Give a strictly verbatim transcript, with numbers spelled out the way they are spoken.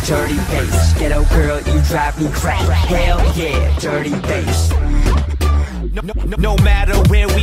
dirty bass. Ghetto girl, you drive me crazy. Hell yeah, dirty bass. No, no, no matter where we